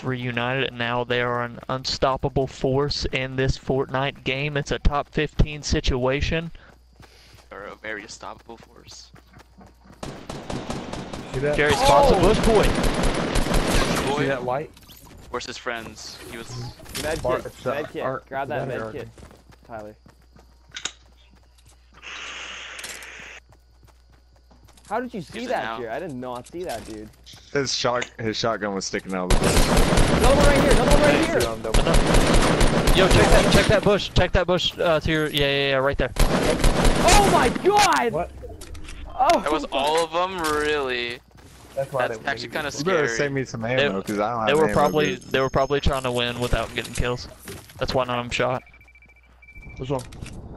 reunited, and now they are an unstoppable force in this Fortnite game. It's a top 15 situation. Or a very unstoppable force. See that? Jerry spots a bush boy. See that white? Where's his friends? He was. Med Bar- kit, it's, med kit. art- Grab that that med art. kit, Tyler. How did you see Use it that, now. Jerry? I did not see that, dude. His shotgun was sticking out of the bush. Another one right here. Another one right here. Yo, check that bush. Check that bush to your yeah, right there. Oh my God! What? Oh. That was all of them, really. That's why That's they actually kind of You better scary. save me some ammo, because I don't have They were ammo, dude. probably trying to win without getting kills. That's why none of them shot. What's wrong?